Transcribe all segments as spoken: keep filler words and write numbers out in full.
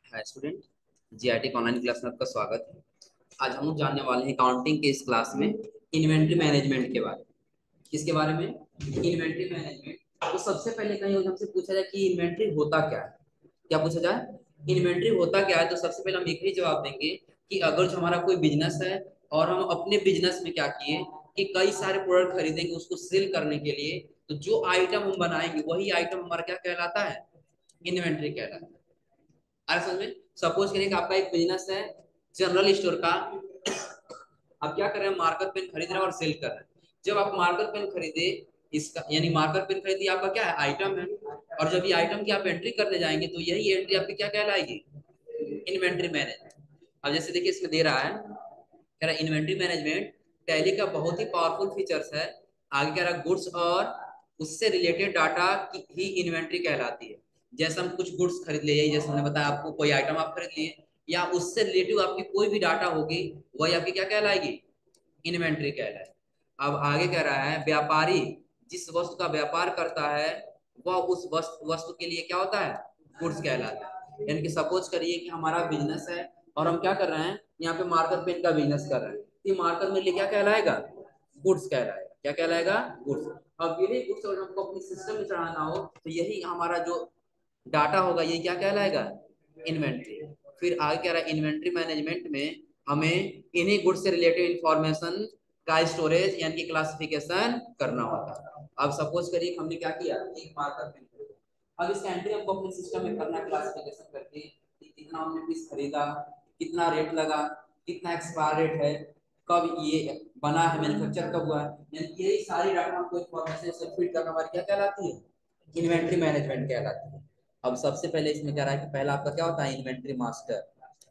हाय student, GRT online class में आपका स्वागत है। आज हम लोग जानने वाले हैं अकाउंटिंग के इस क्लास में इन्वेंट्री मैनेजमेंट के बारे में। किसके बारे में? Inventory management. तो सबसे पहले कहीं हमसे पूछा जाए कि इन्वेंट्री होता क्या है। क्या पूछा जाए? इन्वेंट्री होता क्या है, तो सबसे पहले हम एक ही जवाब देंगे कि अगर जो हमारा कोई बिजनेस है और हम अपने बिजनेस में क्या किए कि कई सारे प्रोडक्ट खरीदेंगे उसको सेल करने के लिए, तो जो आइटम हम बनाएंगे वही आइटम हमारा क्या कहलाता है? इन्वेंट्री कहलाता है। अरे समझ में, सपोज करिए कि आपका एक बिजनेस है जनरल स्टोर का। आप क्या कर रहे हैं? मार्कर पेन खरीद रहे हैं और सेल कर रहे हैं। जब आप मार्कर पेन खरीदे, इसका यानी मार्कर पेन खरीदी, आपका क्या है? आइटम है। और जब ये आइटम की आप एंट्री करने जाएंगे तो यही एंट्री आपकी क्या कहलाएगी? Inventory management. अब जैसे देखिए इसमें दे रहा है, कह रहा है इन्वेंट्री मैनेजमेंट टैली का बहुत ही पावरफुल फीचर्स है। आगे कह रहा है गुड्स और उससे रिलेटेड डाटा की ही इन्वेंट्री कहलाती है। जैसे हम कुछ गुड्स खरीद लिए, यही जैसे मैंने बताया आपको, कोई आइटम आप खरीद लिए या उससे रिलेटिव आपकी कोई भी डाटा होगी, वही आपकी क्या कहलाएगी? इन्वेंट्री कहलाएगी। अब आगे कह रहा है व्यापारी जिस वस्तु का व्यापार करता है वह उस वस्तु वस्तु के लिए क्या होता है? गुड्स कहलाता है। यानी कि सपोज करिए कि हमारा बिजनेस है और हम क्या कर रहे हैं, यहाँ पे मार्कर पेन का बिजनेस कर रहे हैं, तो मार्कर मेरे लिए क्या कहलाएगा? गुड्स कहलाएगा। क्या कहलाएगा? गुड्स। अब यही गुड्स अगर हमको अपने सिस्टम में चढ़ाना हो तो यही हमारा जो डाटा होगा ये क्या कहलाएगा? इन्वेंट्री। फिर आगे कह रहा है इन्वेंट्री मैनेजमेंट में हमें इन्हीं गुड्स से रिलेटेड इंफॉर्मेशन का स्टोरेज यानी कि क्लासिफिकेशन करना होता है। अब सपोज करिए हमने क्या किया, एक मार्कर पेन खरीदा। अब इसका एंट्री हमको अपने सिस्टम में करना, क्लासिफिकेशन करके कि कितना हमने पीस खरीदा, कितना रेट लगा, कितना एक्सपायर रेट है, कब ये बना है, मैन्युफैक्चर कब हुआ है, यानी यही सारी डाटा हमको इंफॉर्मेशन से फीड करना हमारी क्या कहलाती है? इन्वेंट्री मैनेजमेंट कहलाती है। अब सबसे पहले इसमें क्या रहा है कि पहला आपका क्या होता है? Inventory master.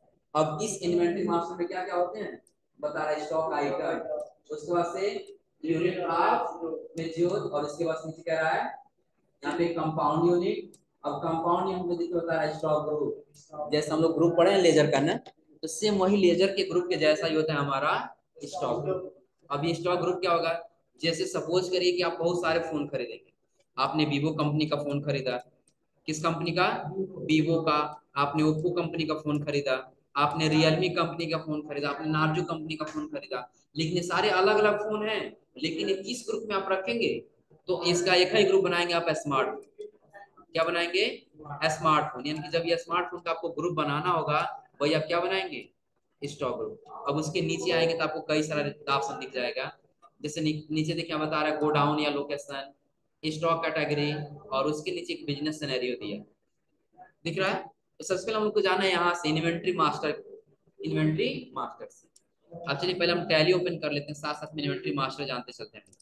अब इस इन्वेंट्री मास्टर में क्या क्या होते हैं बता रहा है? स्टॉक आइटम, उसके बाद से यूनिट ऑफ मेच्योर, और इसके बाद नीचे कह रहा है यहाँ पे कंपाउंड यूनिट। अब कंपाउंड यूनिट में देखिए होता है स्टॉक ग्रुप। जैसे हम लोग ग्रुप पढ़े हैं लेजर का ना, तो सेम वही लेजर के ग्रुप के जैसा ही होता है हमारा स्टॉक ग्रुप। अब ये स्टॉक ग्रुप क्या होगा? जैसे सपोज करिए कि आप बहुत सारे फोन खरीदेंगे। आपने वीवो कंपनी का फोन खरीदा। किस कंपनी का? वीवो का। आपने ओप्पो कंपनी का फोन खरीदा। आपने रियलमी कंपनी का फोन खरीदा। आपने नार्जो कंपनी का फोन खरीदा। लेकिन ये सारे अलग अलग फोन हैं, लेकिन ये किस ग्रुप में आप रखेंगे? तो इसका एक ही ग्रुप बनाएंगे आप, स्मार्ट। क्या बनाएंगे? स्मार्टफोन। यानी कि जब ये स्मार्टफोन का आपको ग्रुप बनाना होगा, वही आप क्या बनाएंगे? Stock group. अब उसके नीचे आएंगे तो आपको कई सारा ऑप्शन दिख जाएगा। जैसे नी, नीचे देखिए बता रहा है गोडाउन या लोकेशन, स्टॉक कैटेगरी, और उसके नीचे एक बिजनेस सिनेरियो दिया दिख रहा है। तो सबसे पहले हमको जाना है यहाँ से इन्वेंट्री मास्टर, इन्वेंट्री मास्टर से। अब चलिए पहले हम टैली ओपन कर लेते हैं, साथ साथ में इन्वेंट्री मास्टर जानते चलते हैं।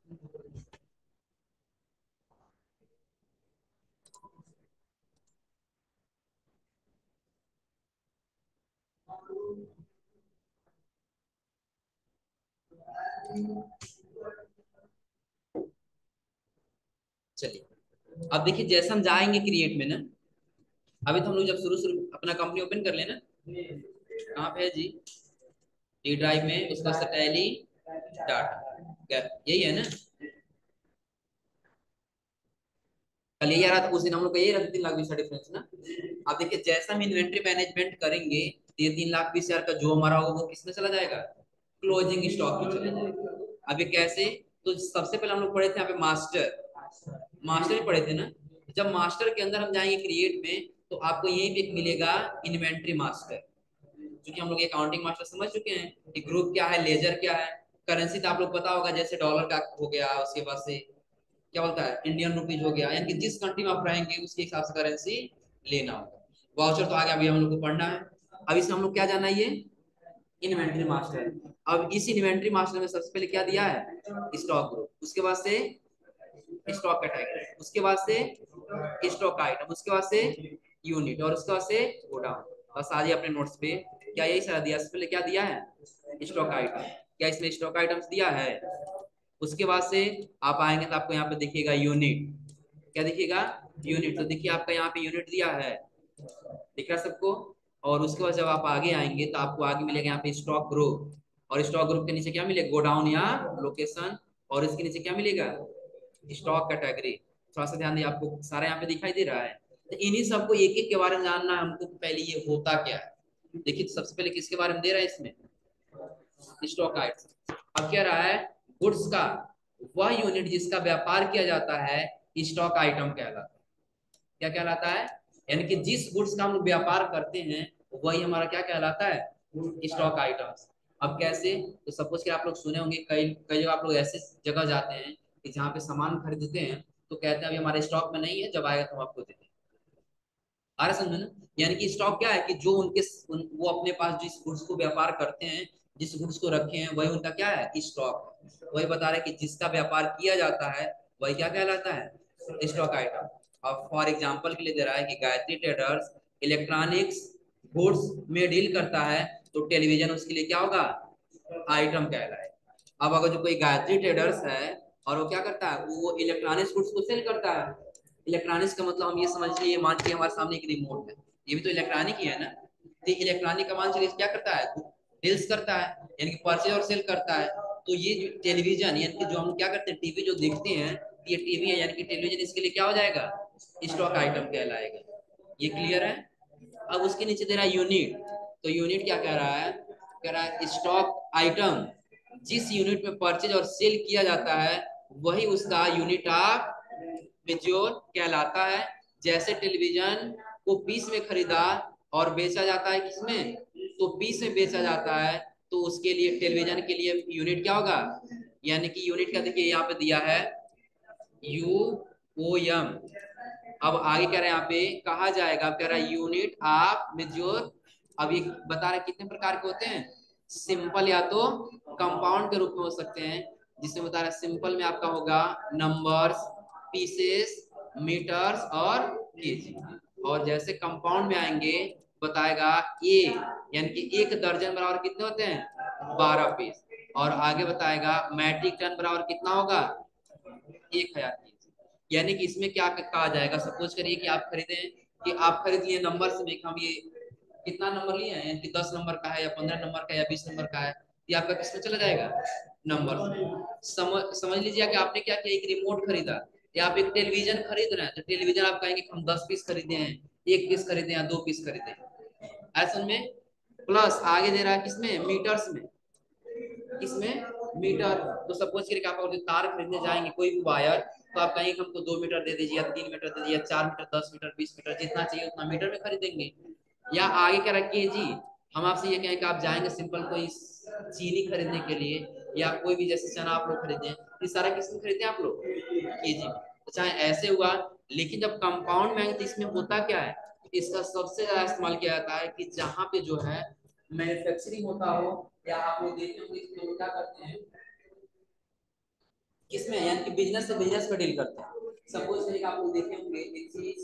चलिए अब देखिए जैसे हम जाएंगे क्रिएट में ना, अभी तो हम लोग जब शुरू शुरू अपना कंपनी ओपन कर लेना, कहाँ पे है जी? डी ड्राइव में, उसका टैली डाटा, यही है ना? कल यही आ रहा था, उस दिन हम लोग का यही रहा, तीन लाख बीस हजार डिफरेंस ना। अब देखिए जैसा हम इन्वेंट्री मैनेजमेंट करेंगे तो ये तीन लाख बीस हजार का जो हमारा होगा वो किसमें चला जाएगा? क्लोजिंग स्टॉक में चला जाएगा। अब ये कैसे? तो सबसे पहले हम लोग पढ़े थे यहाँ पे मास्टर, मास्टर ही पढ़े थे ना। जब मास्टर के अंदर हम जाएंगे क्रिएट में, तो आपको यही पे मिलेगा इन्वेंट्री मास्टर। क्योंकि हम लोग अकाउंटिंग मास्टर समझ चुके हैं कि ग्रुप क्या है, लेजर क्या है, करेंसी तो आप लोग पता होगा, जैसे डॉलर का हो गया, उसके बाद से क्या बोलता है इंडियन रुपीज हो गया, यानी कि जिस कंट्री में आप रहेंगे उसके हिसाब से करेंसी लेना होगा। वाउचर तो आगे अभी हम लोग को पढ़ना है। अब इसमें हम लोग क्या जाना है? ये इन्वेंट्री मास्टर। अब इस इन्वेंट्री मास्टर में सबसे पहले क्या दिया है? स्टॉक ग्रुप, उसके बाद से स्टॉक कैटेगरी, उसके बाद से स्टॉक आइटम, उसके बाद से यूनिट, और उसके बाद से गोडाउन। बस आज अपने नोट्स पे क्या यही सारा दिया? पहले क्या दिया है? Stock item. क्या इसमें स्टॉक आइटम्स दिया है? उसके बाद से आप आएंगे तो आपको यहाँ पे देखिएगा यूनिट। क्या दिखेगा? यूनिट। तो देखिए आपका यहाँ पे यूनिट दिया है, दिख रहा है सबको। और उसके बाद जब आप आगे आएंगे तो आपको आगे मिलेगा यहाँ पे स्टॉक ग्रुप, और स्टॉक ग्रुप के नीचे क्या मिलेगा? गोडाउन या लोकेशन, और इसके नीचे क्या मिलेगा? Stock category. थोड़ा सा ध्यान दिए, आपको सारा यहाँ पे दिखाई दे रहा है। तो इन्हीं सबको एक एक के बारे में जानना है हमको, पहले ये होता क्या है। देखिए सबसे पहले किसके बारे में दे रहा है इसमें, स्टॉक आइटम। अब क्या रहा है, गुड्स का वह यूनिट जिसका व्यापार किया जाता है स्टॉक आइटम कहलाता है। क्या कहलाता है, यानी कि जिस गुड्स का हम लोग व्यापार करते हैं वही हमारा क्या कहलाता है, स्टॉक आइटम्स। अब कैसे, तो सपोज कि आप लोग सुने होंगे कई कई जगह आप लोग ऐसे जगह जाते हैं कि जहाँ पे सामान खरीदते हैं तो कहते हैं अभी हमारे स्टॉक में नहीं है, जब आएगा तो हम आपको दे देंगे। आ रहा समझ में ना, यानी कि स्टॉक क्या है कि जो उनके उन, वो अपने पास जिस गुड्स को व्यापार करते हैं, जिस गुड्स को रखे हैं वही उनका क्या है, स्टॉक है। वही बता रहे हैं कि जिसका व्यापार किया जाता है वही क्या कहलाता है, स्टॉक आइटम। अब फॉर एग्जांपल के लिए दे रहा है कि गायत्री ट्रेडर्स इलेक्ट्रॉनिक्स गुड्स में डील करता है, तो टेलीविजन उसके लिए क्या होगा, आइटम कहलाएगा। अब अगर जो कोई गायत्री ट्रेडर्स है और वो क्या करता है, वो इलेक्ट्रॉनिक्स गुड्स को सेल करता है। इलेक्ट्रॉनिक्स का मतलब हम ये समझ लीजिए, मान के हमारे सामने एक रिमोट है, ये भी तो इलेक्ट्रॉनिक ही है ना। तो इलेक्ट्रॉनिक का मान चलिए क्या करता है, डील्स करता है, यानी कि परचेज और सेल करता है। तो ये जो टेलीविजन यानी कि जो हम क्या करते हैं टीवी जो देखते हैं, ये टीवी है यानी कि टेलीविजन, इसके लिए क्या हो जाएगा, स्टॉक आइटम कहलाएगा। ये क्लियर है। अब उसके नीचे दे रहा है यूनिट, तो यूनिट क्या कह रहा है, कह रहा है स्टॉक आइटम जिस यूनिट में परचेज और सेल किया जाता है वही उसका यूनिट ऑफ मेच्योर कहलाता है। जैसे टेलीविजन को पीस में खरीदा और बेचा जाता है, किसमें, तो पीस में बेचा जाता है, तो उसके लिए टेलीविजन के लिए यूनिट क्या होगा, यानी कि यूनिट का देखिए यहाँ पे दिया है यू ओ एम। अब आगे कह रहे हैं यहाँ पे कहा जाएगा, कह रहा है यूनिट ऑफ मेच्योर। अब ये बता रहे कितने प्रकार के होते हैं, सिंपल या तो कंपाउंड के रूप में हो सकते हैं, जिसमें बता रहा है सिंपल में आपका होगा नंबर्स, पीसेस, मीटर्स और केजी। और जैसे कंपाउंड में आएंगे बताएगा ए, यानी कि एक दर्जन बराबर कितने होते हैं, बारह पीस। और आगे बताएगा मैट्रिक टन बराबर कितना होगा, एक हजार केजी। यानी कि इसमें क्या कहा जाएगा, सपोज करिए कि आप खरीदे, कि आप खरीद लिए नंबर से में, हम ये कितना नंबर लिए हैं, कि दस नंबर का है या पंद्रह नंबर का या बीस नंबर का है, ये आपका किसमें चला जाएगा, नंबर। समझ समझ लीजिए कि आपने क्या किया, एक रिमोट खरीदा या आप एक टेलीविजन खरीद रहे हैं, तो टेलीविजन आप कहेंगे हम दस पीस खरीदे हैं, एक पीस खरीदे या दो पीस खरीदे, ऐसा में। प्लस आगे दे रहा है किसमें, मीटर्स में, इसमें मीटर। तो सपोज करिए आप अगर तार खरीदने जाएंगे कोई भी वायर, तो आप कहेंगे हमको दो मीटर दे दीजिए या तीन मीटर दे दीजिए, चार मीटर, दस मीटर, बीस मीटर, जितना चाहिए उतना मीटर में खरीदेंगे। या आगे क्या रखिए जी, हम आपसे ये कहें कि आप जाएंगे सिंपल कोई चीनी खरीदने के लिए या कोई भी जैसे चना आप लोग खरीदे, ये सारा किस में खरीदे आप लोग, केजी में। तो चाहे ऐसे हुआ, लेकिन जब कंपाउंड में तो इसमें होता क्या है, इसका सबसे ज्यादा इस्तेमाल किया जाता है कि जहाँ पे जो है मैन्युफैक्चरिंग होता हो, या आप लोग देखते होंगे कि लोग क्या करते हैं किसमें, यानी कि बिजनेस से बिजनेस में डील करते हैं। सपोज करिए आप लोग देखे होंगे एक चीज,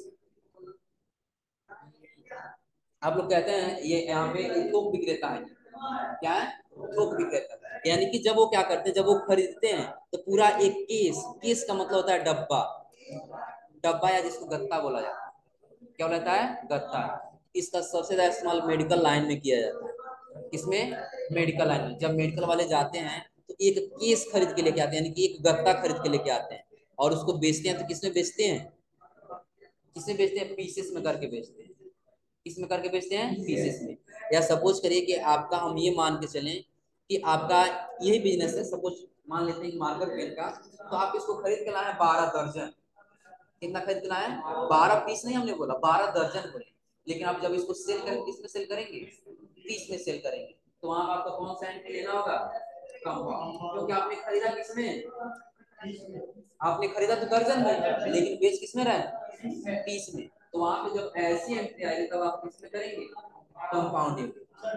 आप लोग कहते हैं ये यहाँ पे थोक विक्रेता है, क्या है, थोक विक्रेता। यानी कि जब वो क्या करते हैं, जब वो खरीदते हैं तो पूरा एक केस, केस का मतलब होता है डब्बा, डब्बा या जिसको गत्ता बोला जाता है, क्या बोला जाता है, गत्ता। इसका सबसे ज्यादा इस्तेमाल मेडिकल लाइन में किया जाता है। इसमें मेडिकल लाइन में जब मेडिकल वाले जाते हैं तो एक केस खरीद के लेके आते हैं, यानी कि एक गत्ता खरीद के लेके आते हैं और उसको बेचते हैं। तो किसमें बेचते हैं, किसमें बेचते हैं, पीसेस में करके बेचते हैं। किसमें करके बेचते हैं, पीसेस में। या सपोज करिए कि आपका, हम ये मान के चलें कि आपका यही बिजनेस है, सपोज मान लेते हैं मार्कर पेन का, तो आप इसको खरीद के लाए बारह दर्जन। कितना खरीद के लाए, बारह पीस नहीं हमने बोला, बारह दर्जन बोले। लेकिन आप जब इसको सेल करेंगे किसमें सेल करेंगे, तीस में सेल करेंगे, तो वहां आपका कौन सा एंट्री लेना होगा, कंपाउंड। क्योंकि आपने खरीदा किसमें, आपने खरीदा तो दर्जन में, लेकिन बेच किसमें रहा, तीस में। तो वहां पे जब ऐसी एंट्री आएगी तब आप किसमें करेंगे, कंपाउंडिंग।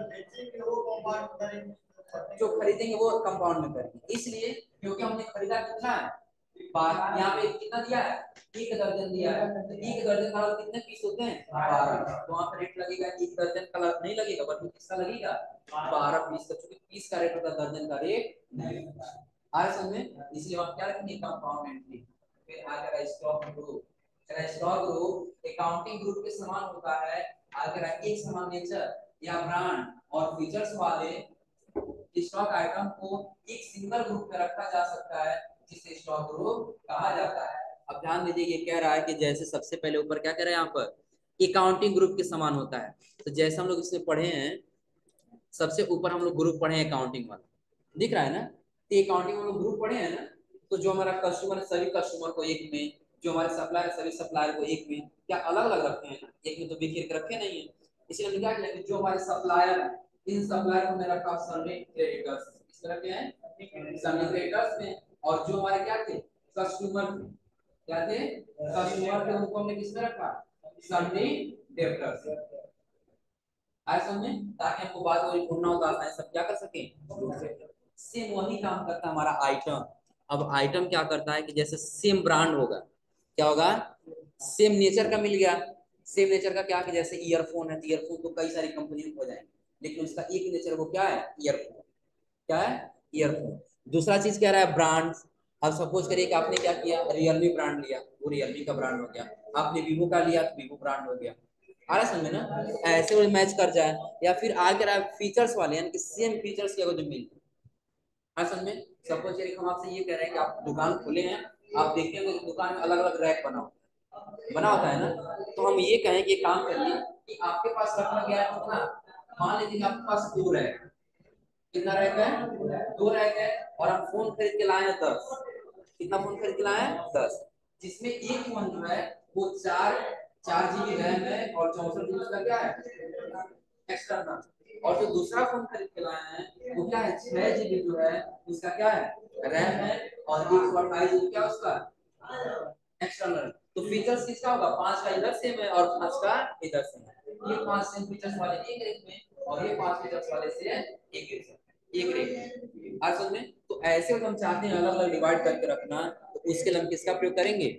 जो खरीदेंगे वो कंपाउंड में करेंगे, इसलिए क्योंकि हमने खरीदा कितना है, यहाँ पे कितना दिया है, एक दर्जन दिया है। तो एक दर्जन का कितने पीस होते हैं, बारह। तो वहाँ पे रेट लगेगा एक दर्जन का नहीं लगेगा, बल्कि किसका लगेगा, बारह पीस का। क्योंकि पीस का रेट होता है, दर्जन का रेट नहीं होता है। आए समझ में, इसलिए हम क्या रखेंगे, कंपाउंड एंट्री। फिर आगे stock group, stock group accounting group के समान होता है। अगर एक समान नेचर या ब्रांड और फीचर्स वाले स्टॉक आइटम को एक सिंगल ग्रुप में रखा जा सकता है, जिसे स्टॉक ग्रुप कहा जाता है। अब ध्यान दीजिए, ये कह रहा है कि जैसे सबसे पहले ऊपर क्या कह रहे हैं यहाँ पर, अकाउंटिंग ग्रुप के समान होता है। तो जैसे हम लोग इसमें पढ़े हैं, सबसे ऊपर हम लोग ग्रुप पढ़े हैं अकाउंटिंग वाला, दिख रहा है ना। तो अकाउंटिंग में हम लोग ग्रुप पढ़े हैं ना। तो जो हमारा कस्टमर है सभी कस्टमर को एक में, जो हमारे सप्लायर है सभी सप्लायर को एक में, क्या अलग अलग रखे हैं ना, एक में तो बिखेर के रखे नहीं है। इसलिए हमने क्या किया कि जो हमारे सप्लायर है इन सप्लायर को मैंने रखा सन्नी क्रेडिटर्स, किस तरह के हैं सन्नी क्रेडिटर्स में। और जो हमारे क्या थे कस्टमर थे, क्या थे कस्टमर थे, उनको हमने किस में रखा सन्नी डेब्टर्स। ऐसा में ताकि हमको बाद में ढूंढना होता है सब क्या कर सके। सेम वही काम करता है हमारा आइटम। अब आइटम क्या करता है कि जैसे सेम ब्रांड होगा, क्या होगा सेम नेचर का मिल गया। सेम नेचर का क्या कि जैसे ईयरफोन है तो ईयरफोन तो कई सारी कंपनी में हो जाएंगे, लेकिन उसका एक नेचर वो क्या है ईयरफोन, क्या है ईयरफोन। दूसरा चीज कह रहा है ब्रांड। अब सपोज करिए कि आपने क्या किया रियलमी ब्रांड लिया, वो रियलमी का ब्रांड हो गया। आपने वीवो का लिया तो वीवो ब्रांड हो गया। आ रहा समझ ना, ऐसे वो मैच कर जाए। या फिर आगे रहा फीचर्स वाले, यानी कि सेम फीचर्स के जो मिल हाँ समझ में। सपोज करिए हम आपसे ये कह रहे हैं कि आप दुकान खोले हैं, आप देखते हैं दुकान में अलग अलग रैक बना बना होता है ना। तो हम ये कहें कि काम करिए कि आपके पास रखा गया है कितना, मान लीजिए आपके पास दो रैक, कितना रैक है दो रैक है, और हम फोन खरीद के लाए हैं दस। कितना फोन खरीद के लाए हैं दस, जिसमें एक फोन जो है वो चार चार जीबी रैम है और चौसठ जीबी उसका क्या है एक्सटर्नल। और जो दूसरा फोन खरीद के लाए हैं वो क्या है छह जीबी जो है उसका क्या है रैम है, और एक सौ अट्ठाईस जीबी क्या उसका एक्सटर्नल। तो फीचर्स किसका होगा पांच का इधर सेम है और पांच का इधर सेम है। ये पांच सेम फीचर्स वाले एक रेक में और ये पांच फीचर्स वाले से एक रेक एक रेक आज समझ में। तो ऐसे हम चाहते हैं अलग अलग डिवाइड करके रखना, तो उसके लिए हम किसका प्रयोग करेंगे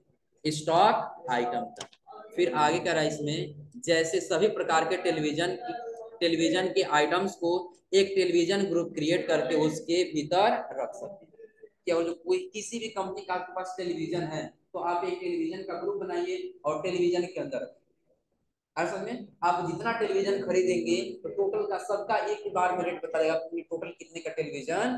स्टॉक आइटम का। फिर आगे क्या रहा इसमें, जैसे सभी प्रकार के टेलीविजन टेलीविजन के आइटम्स को एक टेलीविजन ग्रुप क्रिएट करके उसके भीतर रख सकते हैं। क्या जो कोई किसी भी कंपनी का आपके पास टेलीविजन है तो आप एक टेलीविजन का ग्रुप बनाइए और टेलीविजन के अंदर असल में आप जितना टेलीविजन खरीदेंगे तो टोटल का सबका एक ही बार में रेट बता देगा टोटल कितने का टेलीविजन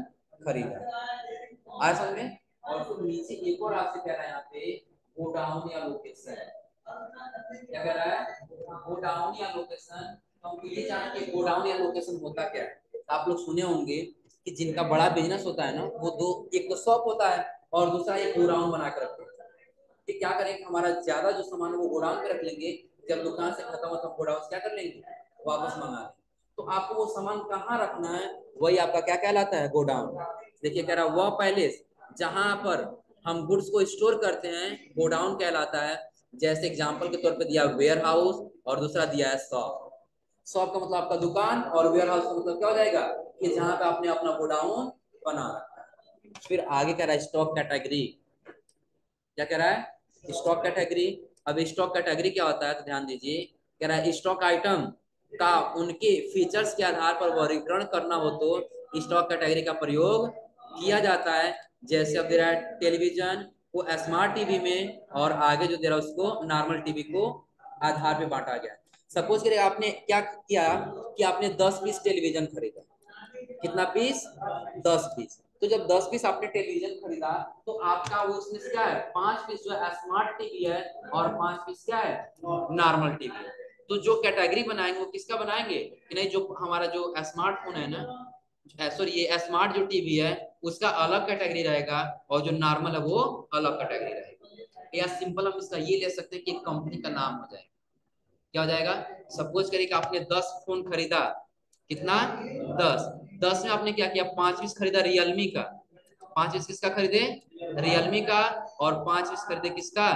खरीदा असल में। और फिर नीचे एक और आपसे कह रहा है यहाँ पे गोडाउन या लोकेशन, क्या कह रहा है गोडाउन या लोकेशन। हम ये जान के गोडाउन या लोकेशन होता क्या है। तो आप लोग सुने होंगे कि जिनका बड़ा बिजनेस होता है ना वो दो, एक तो शॉप होता है और दूसरा एक गोडाउन बना कर रखते हैं। कि क्या करें हमारा ज्यादा जो सामान है वो गोडाउन पे रख लेंगे, जब दुकान से खत्म होता है गोडाउन से क्या कर लेंगे वापस मंगा लेंगे। तो आपको वो सामान कहाँ रखना है वही आपका क्या कहलाता है गोडाउन। देखिए कह रहा वह पैलेस जहां पर हम गुड्स को स्टोर करते हैं गोडाउन कहलाता है। जैसे एग्जांपल के तौर पे दिया वेयर हाउस और दूसरा दिया है शॉप। शॉप का मतलब आपका दुकान और वेयर हाउस का मतलब क्या हो जाएगा कि जहां पे आपने अपना गोडाउन बना रखा है। फिर आगे कह रहा है स्टॉक कैटेगरी, क्या कह रहा है स्टॉक कैटेगरी। अब स्टॉक कैटेगरी क्या होता है तो ध्यान दीजिए, कह रहा है स्टॉक आइटम का उनके फीचर्स के आधार पर वर्गीकरण करना हो तो स्टॉक कैटेगरी का प्रयोग किया जाता है। जैसे अब दे रहा है टेलीविजन को स्मार्ट टीवी में और आगे जो दे रहा है उसको नॉर्मल टीवी को आधार पे बांटा गया। सपोज करिए आपने क्या किया कि आपने दस पीस टेलीविजन खरीदा, कितना पीस दस पीस। तो जब दस पीस आपने टेलीविजन खरीदा तो आपका वो उसमें से क्या है पांच पीस जो है स्मार्ट टीवी है और पांच पीस क्या है नॉर्मल टीवी है। तो जो कैटेगरी बनाएंगे वो किसका बनाएंगे कि नहीं जो हमारा जो स्मार्टफोन है ना सॉरी ये स्मार्ट जो टीवी है उसका अलग कैटेगरी रहेगा और जो नॉर्मल है वो अलग कैटेगरी रहेगा। या सिंपल हम इसका ये ले सकते हैं कि एक कंपनी का नाम हो जाएगा। क्या हो जाएगा सपोज करिए कि आपने दस फोन खरीदा, कितना दस दस में आपने क्या किया पांच पीस खरीदा रियलमी का, पांच पीस किसका खरीदे रियलमी का और पांच पीस खरीदे किसका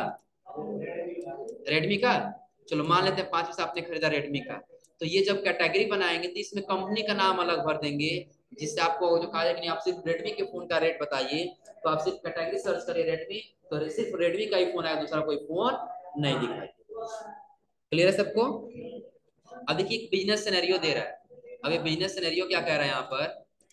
रेडमी का। चलो मान लेते हैं पांच पीस आपने खरीदा रेडमी का। तो ये जब कैटेगरी बनाएंगे तो इसमें कंपनी का नाम अलग भर देंगे, जिससे आपको जो कहा जाए कि नहीं आप सिर्फ रेडमी के फोन का रेट बताइए तो आप सिर्फ कैटेगरी सर्च करिए रेडमी तो सिर्फ रेडमी का ही फोन आएगा, दूसरा कोई फोन नहीं दिखाई। क्लियर है सबको। अब देखिए एक बिजनेस सिनेरियो दे रहा है। अब ये बिजनेस सिनेरियो क्या कह रहा है यहाँ पर,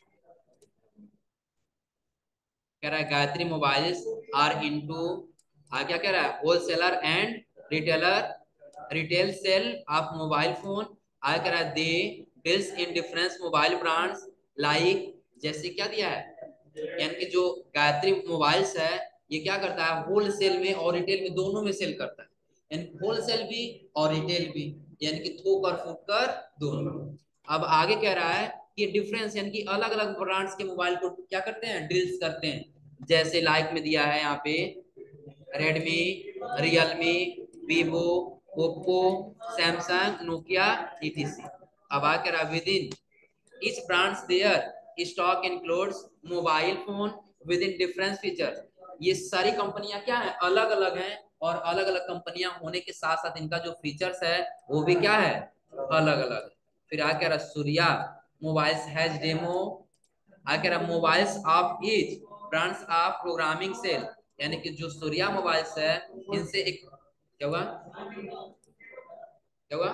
कह रहा है गायत्री मोबाइल्स आर इनटू क्या कह रहा है wholesaler and retailer retail sale of mobile phone. आगे कह रहा है they deals in difference mobile brands like, जैसे क्या दिया है यानी कि जो गायत्री मोबाइल्स है ये क्या करता है होलसेल में और रिटेल में दोनों में सेल करता है। यानी होलसेल भी और रिटेल भी, यानी कि थोक और फुटकर दोनों। अब आगे कह रहा है कि डिफरेंस, यानी कि अलग अलग ब्रांड्स के मोबाइल को क्या करते हैं, डील्स करते हैं। जैसे लाइक में दिया है यहाँ पे Redmi, Realme, Vivo, Oppo, Samsung, Nokia, ETC. अब आ कह रहा within each brands their stock includes mobile phone within different features। ये सारी कंपनियां क्या है, अलग अलग हैं, और अलग अलग कंपनियां होने के साथ साथ इनका जो फीचर्स है वो भी क्या है, अलग अलग। फिर आ कह रहा सूर्या मोबाइल्स हैज डेमो, आ कह रहा mobiles of each brands of programming sale, यानी कि जो सूर्या मोबाइल्स है इनसे एक क्या हुआ, क्या हुआ,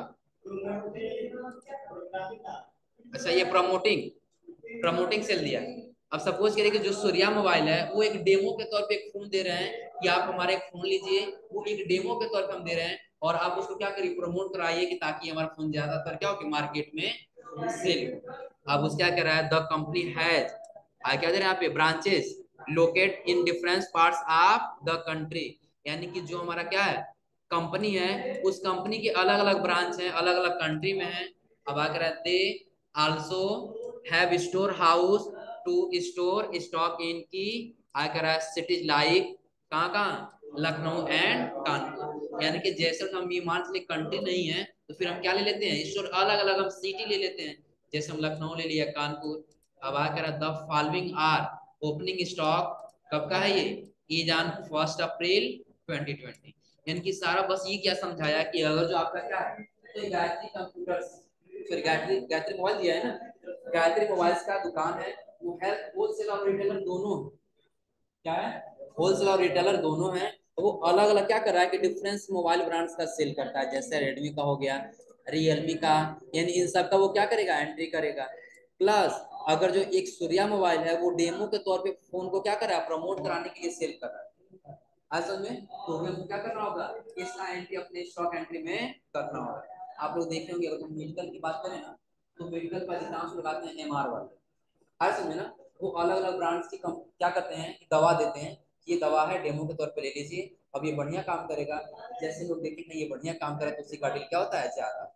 अच्छा ये प्रमोटिंग प्रमोटिंग सेल दिया। अब सपोज करिए कि जो सूर्या मोबाइल है वो एक डेमो के तौर पे एक फोन दे रहे हैं कि आप हमारे एक फोन लीजिए, वो एक डेमो के तौर पे हम दे रहे हैं, और आप उसको क्या करिए, प्रमोट कराइए कि ताकि हमारा फोन ज्यादातर क्या हो कि मार्केट में सेल हो। अब उस क्या कह रहा है, द कंपनी हैज, क्या कह रहे हैं यहाँ पे, branches locate in different parts of the country, यानी कि जो हमारा क्या है कंपनी है, उस कंपनी के अलग अलग ब्रांच हैं, अलग अलग कंट्री में है। अब आकर रहते also have store house to store stock in key आकर सिटीज लाइक कहाँ कहाँ, लखनऊ एंड कानपुर, यानी कि जैसे हम ये मान ली कंट्री नहीं है तो फिर हम क्या ले लेते हैं, स्टोर अलग अलग हम सिटी ले लेते हैं, जैसे हम लखनऊ ले लिया, कानपुर। अब आकर the following are opening stock, कब का है ये, ये जान फर्स्ट अप्रैल ट्वेंटी ट्वेंटी, यानी कि सारा बस ये क्या समझाया कि अगर जो आपका क्या है, तो गायत्री कंप्यूटर्स, फिर गायत्री गायत्री मोबाइल दिया है ना, गायत्री मोबाइल्स का दुकान है, वो है होलसेल और रिटेलर दोनों, क्या है, होलसेल और रिटेलर दोनों हैं। तो वो अलग अलग क्या कर रहा है कि डिफरेंस मोबाइल ब्रांड्स का सेल करता है, जैसे रेडमी का हो गया, रियलमी का, यानी इन सब का वो क्या करेगा, एंट्री करेगा। प्लस अगर जो एक सूर्या मोबाइल है वो डेमो के तौर पे फोन को क्या कर रहा है, प्रमोट कराने के लिए सेल कर रहा है, असल में तो हमें क्या करना होगा, इसका एंट्री अपने स्टॉक एंट्री में करना होगा। आप लोग देखे होंगे, अगर हम मेडिकल की बात करें ना, तो मेडिकल पर अधिकांश लगाते हैं एमआर वाले, हर समय ना वो अलग अलग ब्रांड्स की कम, क्या करते हैं कि दवा देते हैं, ये दवा है डेमो के तौर पे ले लीजिए, अब ये बढ़िया काम करेगा, जैसे लोग देखेंगे ये बढ़िया काम करे तो उसकी का डील क्या होता है, ज्यादा।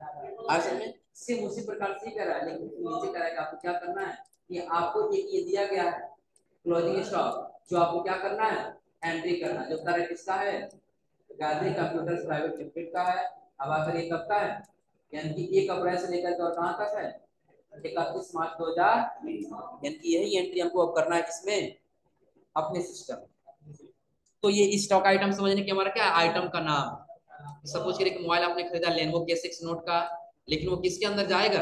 हर समय सेम उसी प्रकार से ही कर रहा है, लेकिन नीचे कह रहा है कि आपको क्या करना है, कि आपको एक ये दिया गया है क्लोजिंग स्टॉक, जो आपको क्या करना है, एंट्री करना है, जो तरह किसका है, गायत्री कंप्यूटर्स प्राइवेट लिमिटेड का है। अब आकर ये कब का है, यानी कि एक अप्रैल से लेकर के और कहाँ तक है, इकतीस मार्च दो हजार, यानी कि यही एंट्री हमको अब करना है किसमें, अपने सिस्टम। तो ये स्टॉक आइटम समझने के हमारा क्या आइटम का नाम, सपोज करिए कि मोबाइल आपने खरीदा लेनोवो के सिक्स नोट का, लेकिन वो किसके अंदर जाएगा,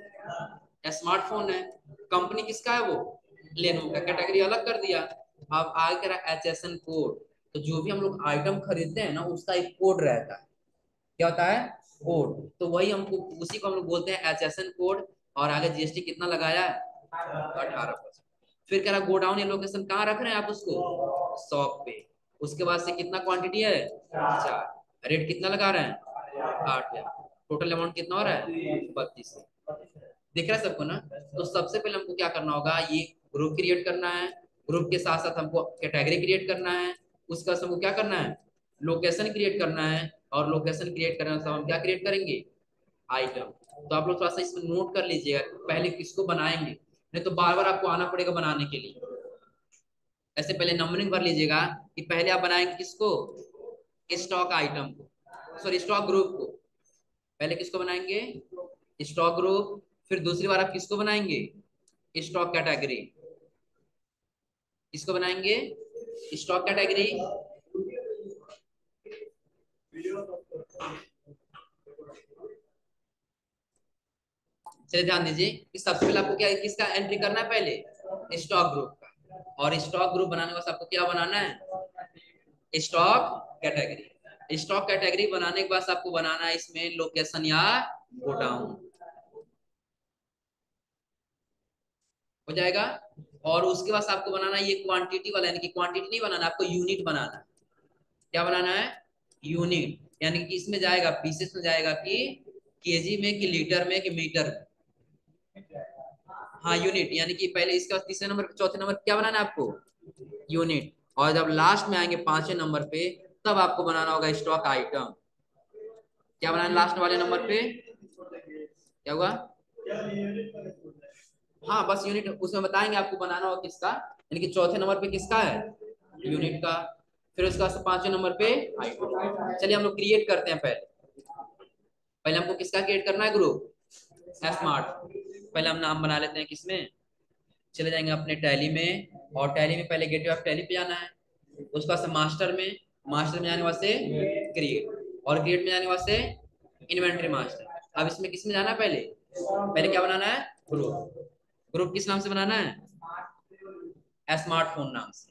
स्मार्टफोन है, कंपनी किसका है वो, लेनोवो का, कैटेगरी अलग कर दिया। अब आगे कह रहा एच एस एन कोड, तो जो भी हम लोग आइटम खरीदते हैं ना उसका एक कोड रहता है, क्या होता है, कोड, तो वही हमको उसी को हम लोग बोलते हैं एच एस एन कोड। और आगे जीएसटी कितना लगाया है, अठारह परसेंट। फिर कह रहा गोडाउन या लोकेशन कहाँ रख रहे हैं आप उसको, शॉप पे। उसके बाद से कितना क्वांटिटी है, चार, रेट कितना लगा रहे हैं, आठ हजार, टोटल अमाउंट कितना हो रहा है, बत्तीस। दिख रहा है सबको ना। तो सबसे पहले हमको क्या करना होगा, ये ग्रुप क्रिएट करना है, ग्रुप के साथ साथ हमको कैटेगरी क्रिएट करना है, उसका हमको क्या करना है, लोकेशन क्रिएट करना है, और लोकेशन क्रिएट करने से हम क्या क्रिएट करेंगे, आइटम। तो आप लोग थोड़ा सा इसमें नोट कर लीजिएगा पहले किसको बनाएंगे, नहीं तो बार बार आपको आना पड़ेगा बनाने के लिए। ऐसे पहले नंबरिंग कर लीजिएगा कि पहले आप बनाएंगे किसको, स्टॉक आइटम को, सॉरी स्टॉक ग्रुप को, पहले किसको बनाएंगे, स्टॉक ग्रुप। फिर दूसरी बार आप किसको बनाएंगे, स्टॉक कैटेगरी, किसको बनाएंगे, स्टॉक कैटेगरी। चलिए ध्यान दीजिए कि सबसे पहले आपको क्या किसका एंट्री करना है, पहले स्टॉक ग्रुप का, और स्टॉक ग्रुप बनाने के बाद आपको क्या बनाना है, स्टॉक कैटेगरी। स्टॉक कैटेगरी बनाने के बाद आपको बनाना है इसमें लोकेशन या गोडाउन, हो जाएगा। और उसके बाद आपको बनाना है ये क्वांटिटी वाला, यानी कि क्वांटिटी नहीं बनाना, आपको यूनिट बनाना है। क्या बनाना है, यूनिट, यानी कि इसमें जाएगा पीसेस में जाएगा कि केजी में कि लीटर में कि मीटर में, हाँ यूनिट, यानी कि पहले इसके बाद तीसरे नंबर चौथे नंबर क्या बनाना है आपको, यूनिट। और जब लास्ट में आएंगे पांचवें नंबर पे तब आपको बनाना होगा स्टॉक आइटम। क्या बनाना लास्ट वाले नंबर पे, क्या हुआ? हाँ बस यूनिट उसमें बताएंगे आपको बनाना होगा किसका, यानी कि चौथे नंबर पे किसका है, यूनिट का। फिर उसका पांचवें नंबर पे आइटम। चलिए हम लोग क्रिएट करते हैं। पहले पहले हमको किसका क्रिएट करना है, ग्रुप स्मार्ट। पहले हम नाम बना लेते हैं किसमें, चले जाएंगे अपने टैली में, और टैली में पहले गेटवे ऑफ टैली पे जाना है। उसके बाद मास्टर में, मास्टर में जाने वास्ते क्रिएट, और क्रिएट में जाने वास्ते इन्वेंटरी मास्टर। अब इसमें किस में जाना है, पहले पहले क्या बनाना है, ग्रुप। ग्रुप किस नाम से बनाना है, स्मार्टफोन नाम से।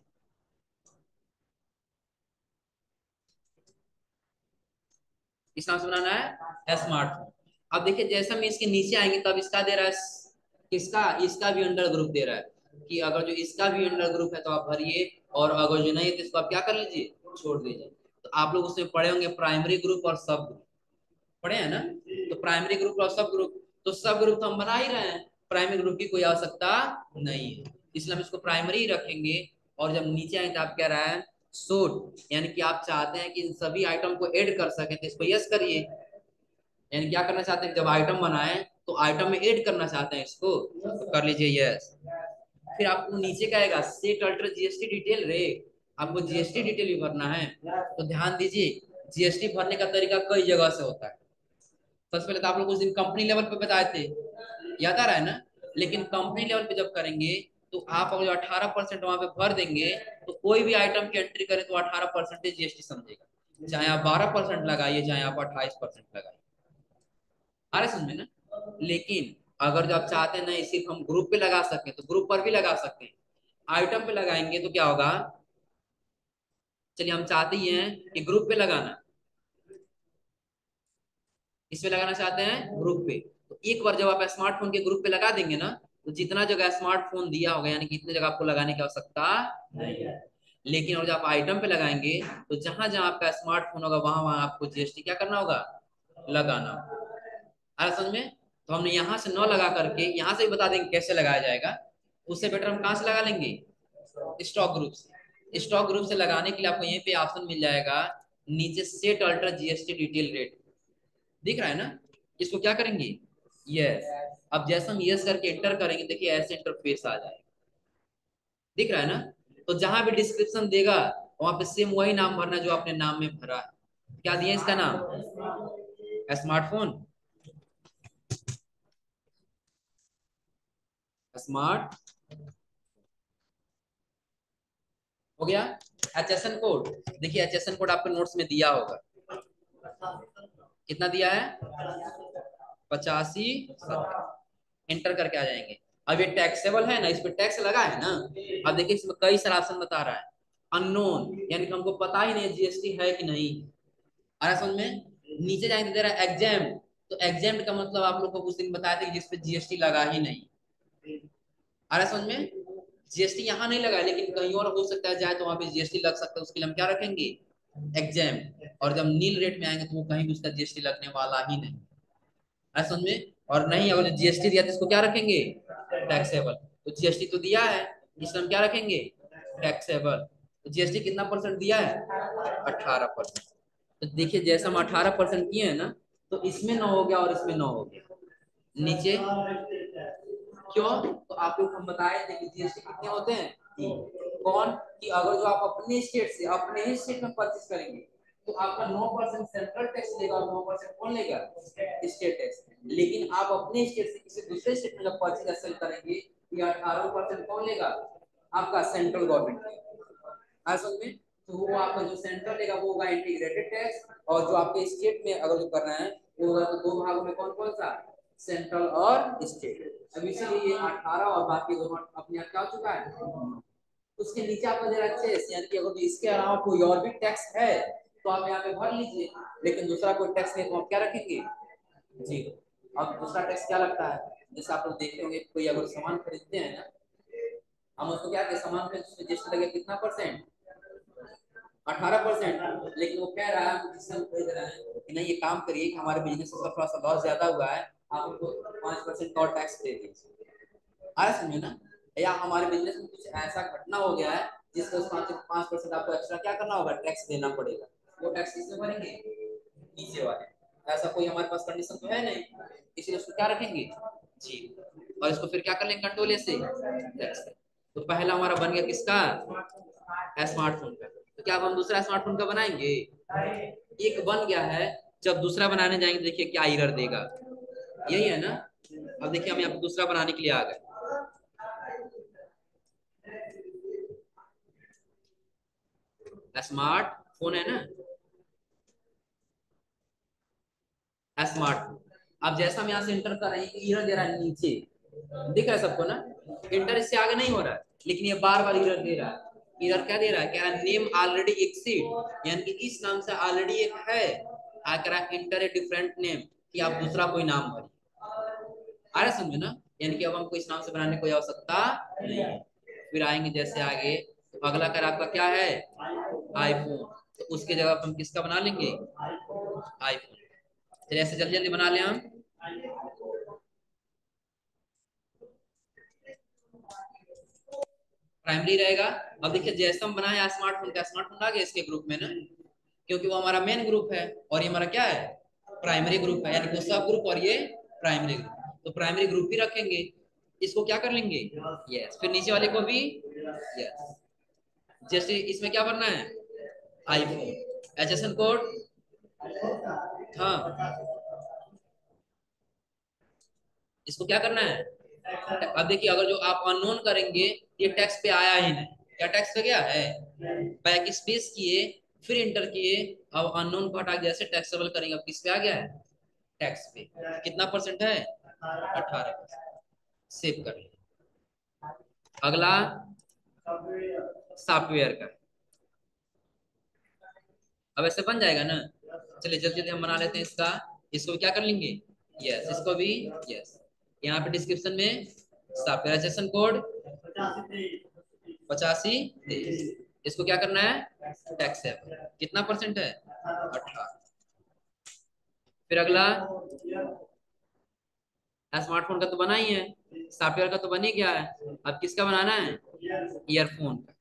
किस नाम से बनाना है, स्मार्टफोन। अब देखिए जैसे हम इसके नीचे आएंगे तब इसका दे रहा है किसका, इसका भी अंडर ग्रुप दे रहा है कि अगर जो इसका भी अंडर ग्रुप है तो आप भरिए, और अगर जो नहीं है तो इसको आप क्या कर लीजिए, छोड़ दीजिए। तो आप लोग उसमें पढ़े होंगे प्राइमरी ग्रुप और सब ग्रुप, पढ़े हैं ना? तो प्राइमरी ग्रुप और सब ग्रुप, तो सब ग्रुप तो हम बना ही रहे हैं, प्राइमरी ग्रुप की कोई आवश्यकता नहीं है, इसलिए हम इसको प्राइमरी ही रखेंगे। और जब नीचे आए तो आप क्या रहा है, सोट, यानी कि आप चाहते हैं कि इन सभी आइटम को ऐड कर सके तो इसको यस करिए। यानी क्या करना चाहते हैं, जब आइटम बनाए तो आइटम में ऐड करना चाहते हैं इसको, तो कर लीजिए यस। फिर आपको नीचे क्या आएगा, सेट अल्टर जीएसटी डिटेल रे, आपको जीएसटी डिटेल भी भरना है। तो ध्यान दीजिए जीएसटी भरने का तरीका कई जगह से होता है। सबसे पहले तो आप लोग उस दिन कंपनी लेवल पे बताए थे, याद आ रहा है ना? लेकिन कंपनी लेवल पे जब करेंगे तो आप अगर अठारह परसेंट वहां पे भर देंगे तो कोई भी आइटम की एंट्री करें तो अठारह परसेंटेज जीएसटी समझेगा, चाहे आप बारह परसेंट लगाइए चाहे आप अट्ठाईस परसेंट लगाइए। आ रहा है समझ में ना? लेकिन अगर जो आप चाहते हैं नहीं सिर्फ हम ग्रुप पे लगा सकें तो ग्रुप पर भी लगा सकते हैं, आइटम पे लगाएंगे तो क्या होगा, चलिए हम चाहते ही हैं कि ग्रुप पे लगाना, इसमें लगाना चाहते हैं ग्रुप पे। तो एक बार जब आप स्मार्टफोन के ग्रुप पे लगा देंगे ना, तो जितना जगह स्मार्टफोन दिया होगा यानी कि इतने जगह आपको लगाने की आवश्यकता नहीं है। लेकिन और जब आप आइटम पे लगाएंगे तो जहां जहां आपका स्मार्टफोन होगा वहां वहां आपको जीएसटी क्या करना होगा, लगाना होगा। आ रहा समझ में? तो हमने यहाँ से नौ लगा करके यहाँ से भी बता देंगे कैसे लगाया जाएगा, उससे बेटर हम कहाँ से लगा लेंगे, स्टॉक ग्रुप से। स्टॉक ग्रुप से लगाने के लिए आपको यहीं पे ऑप्शन मिल जाएगा नीचे, set alter GST detail rate, दिख रहा है ना? इसको क्या करेंगे, यस। अब जैसे हम यस करके एंटर करेंगे देखिए ऐसे इंटरफेस आ जाएगा, दिख रहा है ना? तो जहां भी डिस्क्रिप्शन देगा वहां पे सेम वही नाम भरना जो आपने नाम में भरा है। क्या दिया इसका नाम, स्मार्टफोन, स्मार्ट हो गया। एचएसएन कोड, देखिए एचएसएन कोड आपके नोट्स में दिया होगा, कितना दिया है, पचासी सत्तर। एंटर करके आ जाएंगे। अब ये टैक्सेबल है ना, इस पे टैक्स लगा है ना। अब देखिए इसमें कई सारा ऑप्शन बता रहा है, अननोन यानी कि हमको पता ही नहीं जीएसटी है कि नहीं। आ रहा समझ में? नीचे जाएंगे दे रहा है एग्जाम, तो एग्जाम का मतलब आप लोग को उस दिन बताया था कि जिसपे जीएसटी लगा ही नहीं। आ रहा समझ में? जीएसटी यहाँ नहीं लगा लेकिन कहीं और हो सकता है जाए तो वहां पे जीएसटी लग सकता है, उसके लिए हम क्या रखेंगे, एग्जाम। और जब नील रेट में आएंगे तो वो कहीं भी उसका जीएसटी लगने वाला ही नहीं, है समझ में? और नहीं अगर जीएसटी दिया तो इसको क्या रखेंगे, टैक्सेबल। तो जीएसटी तो दिया है, इसमें हम क्या रखेंगे, टैक्सेबल। तो जीएसटी कितना परसेंट दिया है, अठारह परसेंट। तो देखिए जैसे हम अठारह परसेंट किए हैं ना, तो इसमें नौ हो गया और इसमें नौ हो गया नीचे। क्यों, तो आप लोग हम बताए थे कि जीएसटी कितने होते हैं, तीन। कौन, कि अगर जो आप अपने स्टेट से अपने ही स्टेट में परचेस करेंगे तो आपका नौ परसेंट सेंट्रल टैक्स लेगा और नौ परसेंट कौन लेगा, स्टेट टैक्स। लेकिन आप अपने स्टेट से किसी दूसरे स्टेट में जब परचेस सेल करेंगे तो ये अठारह परसेंट कौन लेगा, आपका सेंट्रल गवर्नमेंट। समझ में? तो वो आपका जो सेंट्रल लेगा वो होगा इंटीग्रेटेड टैक्स, और जो आपके स्टेट में अगर जो करना है वो होगा तो दो भागों में कौन कौन सा, सेंट्रल और स्टेट। अब इसीलिए ये अठारह और बाकी दोनों अपने आप क्या हो चुका है। उसके नीचे आपका जरा चेस, यानी कि अगर इसके अलावा कोई और भी टैक्स है तो आप यहाँ पे भर लीजिए, लेकिन दूसरा कोई टैक्स नहीं तो आप क्या रखेंगे, जीरो। अब दूसरा टैक्स क्या लगता है, जैसे आप लोग देखते होंगे कोई अगर सामान खरीदते हैं ना, हम उसको क्या कहते हैं, सामान खरीदते जीएसटी लगे कितना परसेंट, अठारह परसेंट। लेकिन वो कह रहा है जिससे हम खरीद रहे हैं कि नहीं ये काम करिए कि हमारे बिजनेस में थोड़ा सा लॉस ज्यादा हुआ है, आप उनको पांच परसेंट और टैक्स दे दीजिए। आ समझे ना? या हमारे बिजनेस में कुछ ऐसा घटना हो गया है जिसका पांच पांच परसेंट आपको एक्स्ट्रा क्या करना होगा, टैक्स देना पड़ेगा। वो टैक्स किसमें भरेंगे, नीचे वाले। ऐसा कोई हमारे पास कंडीशन तो है नहीं, इसलिए उसको क्या रखेंगे, जी। और इसको फिर क्या कर लेंगे, कंट्रोल ए से टैक्स। तो पहला हमारा बन गया किसका, स्मार्टफोन का। तो क्या अब हम दूसरा स्मार्टफोन का बनाएंगे, एक बन गया है। जब दूसरा बनाने जाएंगे देखिए क्या एरर देगा, यही है ना। अब देखिए हम यहाँ पे दूसरा बनाने के लिए आ गए। स्मार्ट फोन है ना, स्मार्ट। अब जैसा हम यहाँ से इंटर कर रहे हैं एरर दे रहा है नीचे, दिख रहा है सबको ना, इंटर इससे आगे नहीं हो रहा है, लेकिन ये बार बार एरर दे रहा है। एरर क्या दे रहा है, कह रहा है नेम ऑलरेडी एक्सिड, यानी कि इस नाम से ऑलरेडी एक है, आ कह रहा है इंटर ए डिफरेंट नेम, कि आप दूसरा कोई नाम भरिए। आ रहा समझे ना, यानी कि अब हमको इस नाम से बनाने की कोई आवश्यकता नहीं है। फिर आएंगे जैसे आगे, तो अगला कर आपका क्या है, आईफोन। तो उसके जगह हम किसका बना लेंगे, आईफोन। चलिए ऐसे जल्दी जल्दी बना लें हम। प्राइमरी रहेगा। अब देखिए जैसे हम बनाए स्मार्टफोन का, स्मार्टफोन आ गया इसके ग्रुप में ना, क्योंकि वो हमारा मेन ग्रुप है और ये हमारा क्या है, प्राइमरी ग्रुप है, यानी कि सब ग्रुप और ये प्राइमरी ग्रुप। तो प्राइमरी ग्रुप भी रखेंगे, इसको क्या कर लेंगे, यस। फिर नीचे वाले को भी यस। जैसे इसमें क्या भरना है, आईफोन। एचएसएन कोड, हाँ, इसको क्या करना है। अब देखिए अगर जो आप अननोन करेंगे, ये टैक्स पे आया ही नहीं, क्या टैक्स पे गया है, बैक स्पेस किए, फिर इंटर किए, अब अननोन को हटा के जैसे टैक्सेबल करेंगे, अब किस पे आ गया है, टैक्स पे। कितना परसेंट है, अठारह। सेव कर लिया। अगला सॉफ्टवेयर का, अब ऐसे बन जाएगा ना। चलिए जल्दी जल्दी हम बना लेते हैं इसका। इसको भी क्या कर लेंगे, यस, इसको भी यस। यहाँ पे डिस्क्रिप्शन में सॉफ्टवेयर रजिस्ट्रेशन कोड पचासी तेईस, इसको क्या करना है, टैक्स है, कितना परसेंट है, अठारह। फिर अगला, स्मार्टफोन का तो बना ही है, सॉफ्टवेयर का तो बन ही गया है, अब किसका बनाना है, ईयरफोन का।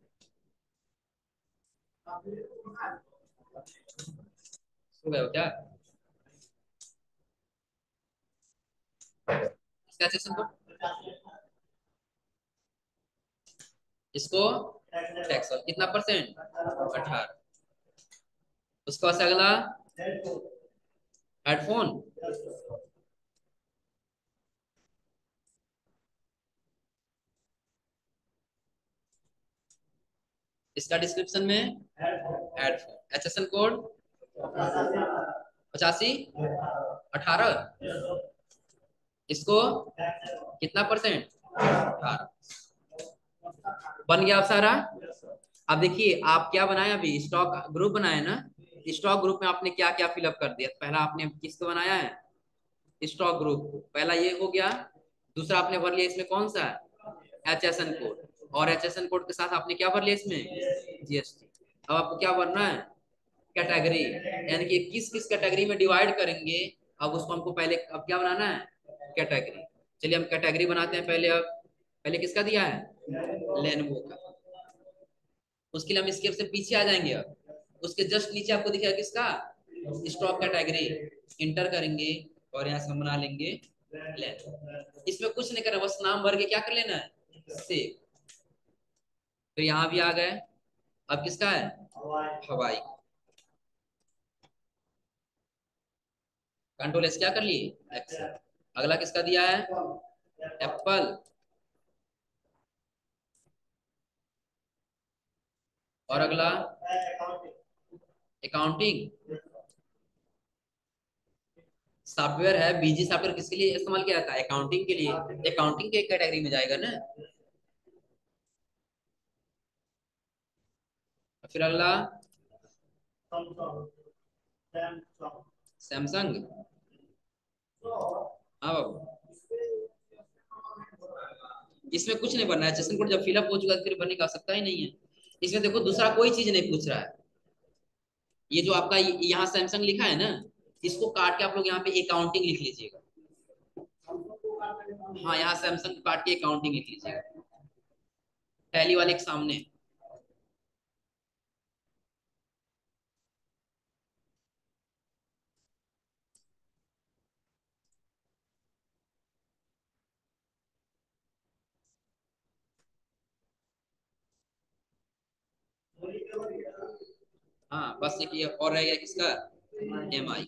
हो गया हो क्या, इसका सेक्शन को, इसको टैक्स कितना परसेंट, अठारह। उसके बाद से अगला हेडफोन, इसका डिस्क्रिप्शन में हेडफोन, एचएसएन कोड पचासी अठारह, इसको कितना परसेंट, अठारह। बन गया अब सारा। अब देखिए आप क्या बनाए, अभी स्टॉक ग्रुप बनाए ना, स्टॉक ग्रुप में आपने क्या क्या फिलअप कर दिया। पहला आपने किसको बनाया है, स्टॉक ग्रुप, पहला ये हो गया। दूसरा आपने भर लिया इसमें कौन सा, एच एस एन कोड, और एच एस एन कोड के साथ आपने क्या भर लिया इसमें, जीएसटी। अब आपको क्या भरना है, कैटेगरी, यानी कि किस किस कैटेगरी में डिवाइड करेंगे। अब उसको हमको पहले अब क्या बनाना है, कैटेगरी। चलिए हम कैटेगरी बनाते हैं पहले। अब पहले किसका दिया है, लेनवो का। उसके लिए हम स्केप से पीछे आ जाएंगे। अब उसके जस्ट नीचे आपको दिखेगा किसका, स्टॉक कैटेगरी, इंटर करेंगे और यहाँ से हम बना लेंगे लेनवो। इसमें कुछ नहीं करना, बस नाम भर के क्या कर लेना है, सेव। तो यहाँ भी आ गए। अब किसका है, हवाई। कंट्रोल एस क्या कर लिए, एक्सेल। अगला किसका दिया है, एप्पल। और अगला अकाउंटिंग, सॉफ्टवेयर है बीजी सॉफ्टवेयर, किसके लिए इस्तेमाल किया जाता है, अकाउंटिंग के लिए। अकाउंटिंग के कैटेगरी में जाएगा ना। फिर अगला सैमसंग, हाँ बाबू। इसमें कुछ नहीं भरना है, सेशन कोड जब फिलअप हो चुका है फिर भरने की आवश्यकता ही नहीं है। इसमें देखो दूसरा कोई चीज नहीं पूछ रहा है। ये जो आपका यहाँ सैमसंग लिखा है ना, इसको काट के आप लोग यहाँ पे अकाउंटिंग लिख लीजिएगा। हाँ यहाँ सैमसंग काट के अकाउंटिंग लिख लीजिएगा, टैली वाले के सामने। हाँ बस एक ये और रह गया किसका, एम आई।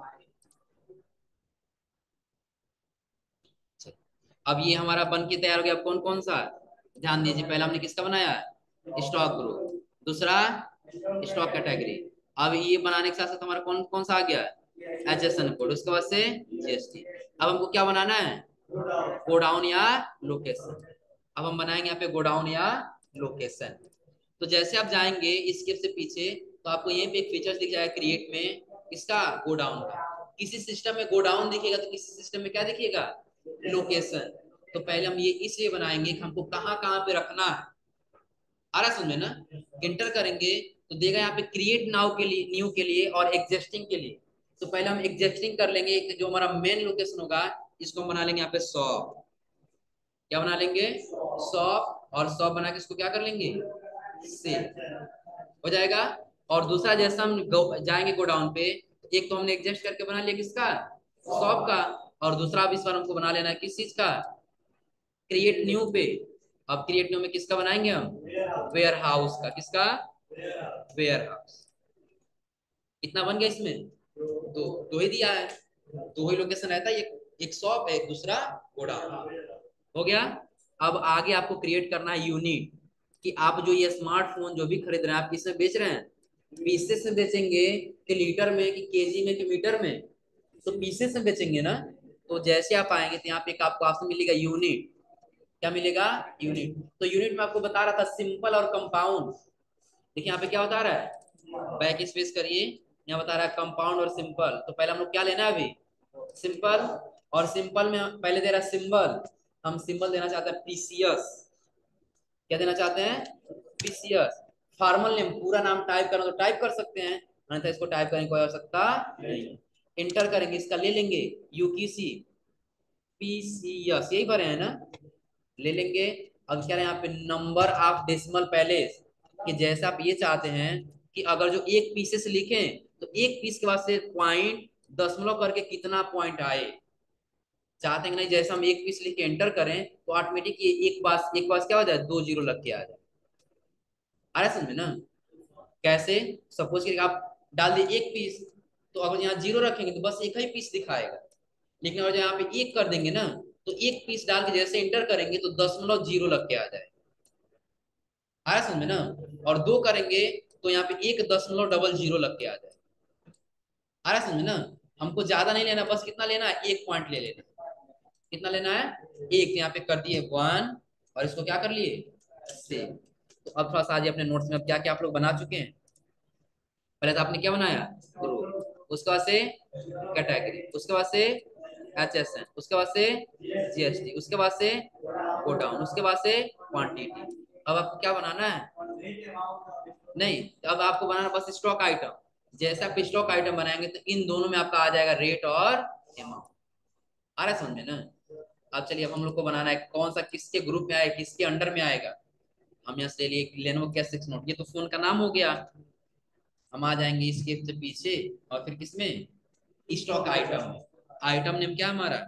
अब ये हमारा बन के तैयार हो गया। अब कौन कौन सा, ध्यान दीजिए, पहला हमने किसका बनाया, स्टॉक ग्रुप, दूसरा स्टॉक कैटेगरी। अब ये बनाने के साथ साथ हमारा कौन कौन सा आ गया, एच एस एन कोड, उसके बाद से जी एस टी। अब हमको क्या बनाना है, गोडाउन या लोकेशन। अब हम बनाएंगे यहाँ पे गोडाउन या लोकेशन। तो जैसे आप जाएंगे इसके से पीछे, तो आपको यहीं पे एक फीचर्स दिख जाएगा क्रिएट में, इसका गोडाउन का। किसी सिस्टम में गोडाउन दिखेगा तो किसी सिस्टम में क्या दिखेगा, लोकेशन। तो पहले हम ये इसलिए बनाएंगे कि हमको कहाँ कहाँ पे रखना है। आ रहा समझ में ना, इंटर करेंगे तो देगा यहाँ पे क्रिएट नाउ के लिए, न्यू के लिए और एग्जिस्टिंग के लिए। तो पहले हम एग्जिस्टिंग कर लेंगे, जो हमारा मेन लोकेशन होगा इसको हम बना लेंगे यहाँ पे शॉप। क्या बना लेंगे, शॉप। और शॉप बना के इसको क्या कर लेंगे, सेव हो जाएगा। और दूसरा जैसा हम गो, जाएंगे गोडाउन पे, एक तो हमने एडजस्ट करके बना लिया किसका, शॉप का। और दूसरा अब इस बार हमको बना लेना है किस चीज का, क्रिएट न्यू पे। अब क्रिएट न्यू में किसका बनाएंगे हम, वेयर हाउस का। किसका, वेयर हाउस। कितना बन गया इसमें, दो दो ही दिया है, दो ही लोकेशन रहता है, एक एक शॉप है, एक दूसरा गोडाउन। हो गया। अब आगे आपको क्रिएट करना है यूनिट, कि आप जो ये स्मार्टफोन जो भी खरीद रहे हैं आप किसमें बेच रहे हैं, पीसेस में बेचेंगे कि लीटर में कि केजी में कि मीटर में, तो पीसेस में बेचेंगे ना। तो जैसे आप आएंगे तो यहाँ पे एक आपको ऑप्शन मिलेगा यूनिट। क्या मिलेगा, यूनिट। तो यूनिट में आपको बता रहा था सिंपल और कंपाउंड। देखिए यहाँ पे क्या बता रहा है, बैक स्पेस करिए, यहाँ बता रहा है कंपाउंड और सिंपल। तो पहले हम लोग क्या लेना है अभी, सिंपल। और सिंपल में पहले दे रहा है सिंबल, हम सिंबल देना चाहते हैं पीसीएस। क्या देना चाहते हैं, पीसीएस। फॉर्मल नेम पूरा नाम टाइप करना तो टाइप कर सकते हैं, अन्यथा इसको टाइप करने की कोई आवश्यकता नहीं। इंटर करेंगे, इसका ले लेंगे यूकीसी, पीसीएस यही भरे हैं ना, ले लेंगे। अब क्या है यहाँ पे नंबर ऑफ डेसिमल पैलेस, कि जैसा आप ये चाहते हैं कि अगर जो एक पीसेस लिखें तो एक पीस के बाद से पॉइंट दशमलव करके कितना पॉइंट आए, चाहते हैं कि नहीं जैसे हम एक पीस लिख के एंटर करें तो ऑटोमेटिक ये एक पास एक पास क्या हो जाए, दो जीरो लग के आ जाए। आ रहा है समझ में ना, कैसे, सपोज कि आप डाल दिए एक पीस, तो अगर यहाँ जीरो रखेंगे तो बस एक ही पीस दिखाएगा। लेकिन अगर यहाँ पे एक कर देंगे ना, तो एक पीस डाल के जैसे इंटर करेंगे तो दशमलव जीरो लग के आ जाए। आ रहा है समझ में ना। और दो करेंगे तो यहाँ पे एक दशमलव डबल जीरो लग के आ जाए। आ रहा है समझ में ना। हमको ज्यादा नहीं लेना, बस कितना लेना है, एक पॉइंट ले लेना। कितना लेना है, एक। यहाँ पे कर दिए वन, और इसको क्या कर लिए, सेव। तो अब थोड़ा सा आज अपने नोट्स में अब क्या क्या आप लोग बना चुके हैं। पहले तो आपने क्या बनाया, ग्रुप, उसके बाद से कैटेगरी, उसके बाद से एच एस एन, उसके बाद से जी एस टी, उसके बाद से गोडाउन, उसके बाद से क्वांटिटी। अब आपको क्या बनाना है, नहीं, अब आपको बनाना बस स्टॉक आइटम। जैसे आप स्टॉक आइटम बनाएंगे तो इन दोनों में आपका आ जाएगा रेट और अमाउंट। आ रहा है समझ में ना। अब चलिए, अब हम लोग को बनाना है कौन सा किसके ग्रुप में आएगा, किसके अंडर में आएगा। हम यहाँ से लिए लेनोवो क्या सिक्स नोट, ये तो फोन का नाम हो गया। हम आ जाएंगे इसके से पीछे, और फिर किसमें, स्टॉक आइटम में। आइटम नेम क्या हमारा,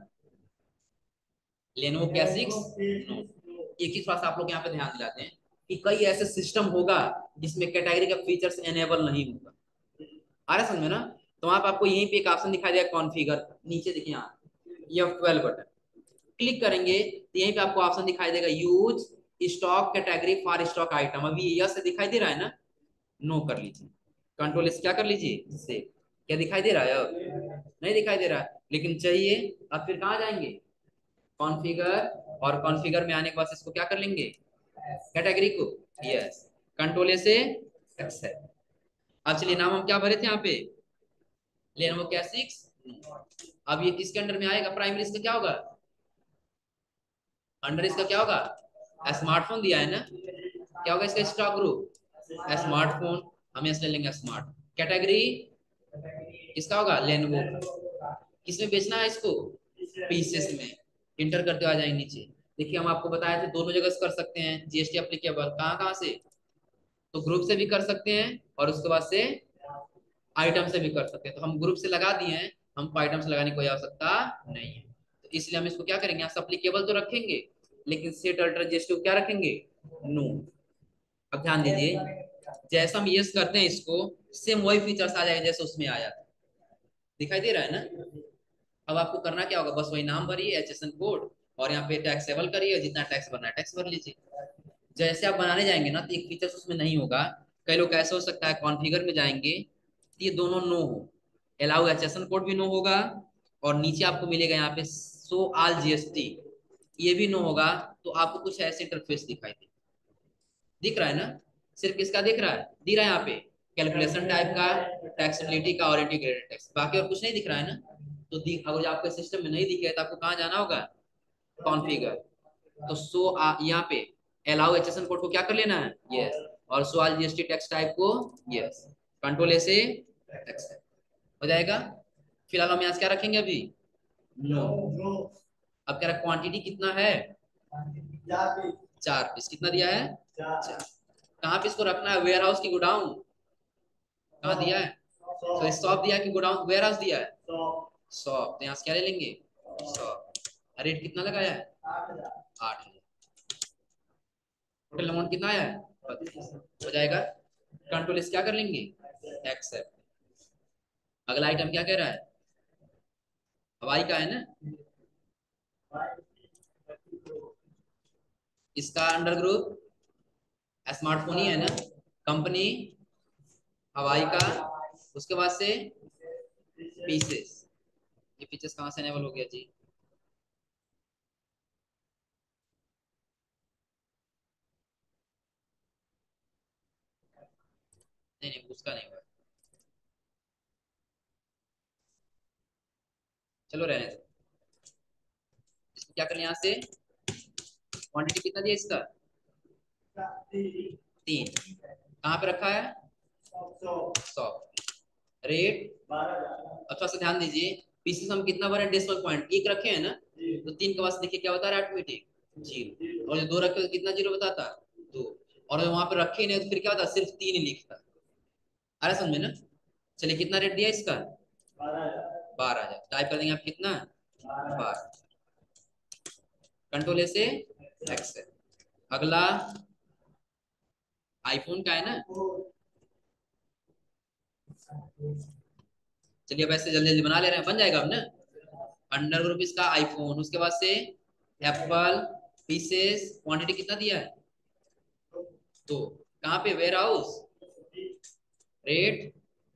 लेनोवो क्या सिक्स नोट। एक ही थोड़ा सा आप लोग यहाँ पे ध्यान दिलाते हैं कि कई ऐसे सिस्टम होगा जिसमें कैटेगरी का फीचर्स एनेबल नहीं होगा। आ रहा है समझ में ना। तो वहां पे आपको यहीं पे एक ऑप्शन दिखाई देगा कॉन्फ़िगर, नीचे देखिए यहाँ एफ ट्वेल्व बटन क्लिक करेंगे तो यहीं पे आपको ऑप्शन दिखाई देगा use stock category for stock item. अभी यस से दिखाई दे रहा है ना, नो कर लीजिए, कंट्रोल से क्या कर लीजिए, से। क्या दिखाई दे रहा है, अब नहीं दिखाई दे रहा है, लेकिन चाहिए। अब फिर कहाँ जाएंगे, कॉन्फ़िगर, और कॉन्फ़िगर में आने के बाद इसको क्या कर लेंगे, कैटेगरी को, यस, कंट्रोल से एक्सेप्ट। अब चलिए नाम हम क्या भरे थे यहाँ पे, लेनोवो क्या सिक्स। अब ये किसके अंडर में आएगा, प्राइमरी इसका क्या होगा, अंडर इसका क्या होगा, स्मार्टफोन दिया है ना, क्या होगा इसका स्टॉक ग्रुप, स्मार्टफोन। हम इससे लेंगे स्मार्ट। कैटेगरी किसका होगा, लेनोवो। किसमें बेचना है इसको, पीसेस में। इंटर करते आ जाएंगे नीचे। देखिए हम आपको बताए थे दोनों जगह से कर सकते हैं जीएसटी एप्लीकेबल, कहाँ कहाँ से, तो ग्रुप से भी कर सकते हैं और उसके बाद से आइटम से भी कर सकते हैं। तो हम ग्रुप से लगा दिए हैं, हमको आइटम से लगाने की कोई आवश्यकता नहीं है। तो इसलिए हम इसको क्या करेंगे, यहाँ एप्लीकेबल तो रखेंगे, लेकिन सेट अल्टर जीएसटी को क्या रखेंगे, नो। अब ध्यान दीजिए, जैसा हम यस करते हैं इसको, सेम वही फीचर्स आ जाएंगे जैसे उसमें आया था। दिखाई दे रहा है ना? अब आपको करना क्या होगा, बस वही नाम भरिए, एचएसएन कोड, और यहाँ पे टैक्सेबल करिए, जितना टैक्स भरना है टैक्स भर लीजिए। जैसे आप बनाने जाएंगे ना तो एक फीचर्स उसमें नहीं होगा। कई लोग कैसे हो सकता है, कॉन्फ़िगर में जाएंगे तो ये दोनों नो हो, अलाउ एचएसएन कोड भी नो होगा, और नीचे आपको मिलेगा यहाँ पे शो ऑल जीएसटी, ये भी नो होगा। तो आपको कुछ ऐसे इंटरफेस दिखाई दे, दिख रहा है ना? सिर्फ किसका दिख रहा है, दिख रहा है यहाँ पे कैलकुलेशन टाइप का, टैक्सेबिलिटी का और इंटीग्रेटेड टैक्स, बाकी और कुछ नहीं दिख रहा है ना? तो दिख, अगर आपके सिस्टम में नहीं दिखे तो आपको कहाँ जाना होगा, कॉन्फ़िगर। तो सो यहाँ पे अलाउ एचएसएन कोड को क्या कर लेना है, यस, और so all GST tax type को यस, कंट्रोल ए से टैक्स हो जाएगा। फिलहाल हम यहाँ से क्या रखेंगे अभी, नो। अब कह रहा क्वांटिटी कितना है, चार पीस, कितना दिया है, चार। कहाँ पे इसको रखना है, वेयर हाउस की गोडाउन, कहाँ दिया है, तो शॉप दिया कि गोडाउन, वेयर हाउस दिया है, शॉप। तो यहाँ से क्या ले लेंगे, शॉप। रेट कितना लगाया है, आठ हजार। टोटल अमाउंट कितना आया है, बत्तीस, हो जाएगा। कंट्रोल इस क्या कर लेंगे, एक्सेप्ट। अगला आइटम क्या कह रहा है, हवाई का है ना, इसका अंडर ग्रुप स्मार्टफोन ही है ना, कंपनी हवाई का, उसके बाद से पीसेस। ये पीसेस कहाँ से अनेबल हो गया जी, नहीं नहीं उसका नहीं हुआ, चलो रहने दो। इसको क्या करें, यहाँ से क्वांटिटी कितना दिया इसका, तीन, कहाँ पे रखा है, सौ। रेट, अच्छा से ध्यान दीजिए, पीसेस हम कितना भरे, डेसिमल पॉइंट एक रखे हैं ना, तो तीन के बाद देखिए क्या बता रहा है, ऑटोमेटिक जीरो, और जो दो रखे तो कितना जीरो बताता, दो, और वहां पे रखे नहीं तो फिर क्या होता, सिर्फ तीन ही लिखता। अरे समझे ना? चलिए कितना रेट दिया इसका, बारह हजार, टाइप कर देंगे आप कितना, बारह। कंट्रोल ए से एक्सेल। अगला आईफोन का है ना, चलिए अब ऐसे जल्दी जल्दी बना ले रहे हैं, बन जाएगा अब ना। अंडर ग्रुप इसका आईफोन, उसके बाद से एप्पल, पीसेस, क्वांटिटी कितना दिया है, तो कहाँ पे, वेयर हाउस, रेट,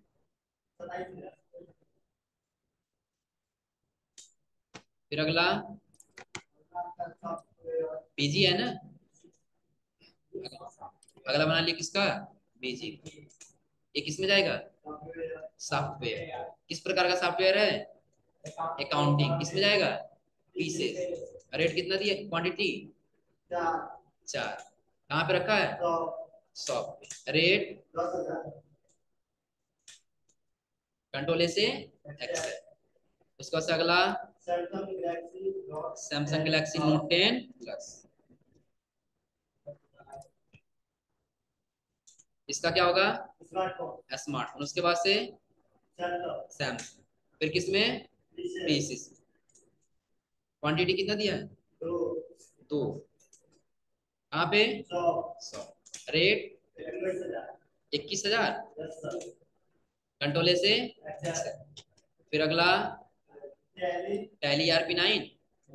फिर अगला पीजी है ना, अगला बना लिया किसका, बीजी। ये किस में जाएगा, सॉफ्टवेयर। किस प्रकार का सॉफ्टवेयर है, अकाउंटिंग। किस में जाएगा, पीसेस। रेट कितना दिया, क्वांटिटी चार, कहाँ पे रखा है, सॉफ्टवेयर। रेट, कंट्रोल ए से एक्सेल। उसके बाद से अगला Samsung Galaxy Note ten plus, इसका क्या होगा, स्मार्टफोन। उसके बाद से सैमसंग, फिर किसमें, पीसीस। क्वांटिटी कितना दिया है, दो, कहाँ पे, सौ। रेट, इक्कीस हजार, कंट्रोल ए से एक्सेल। फिर अगला टैली आरपी नाइन,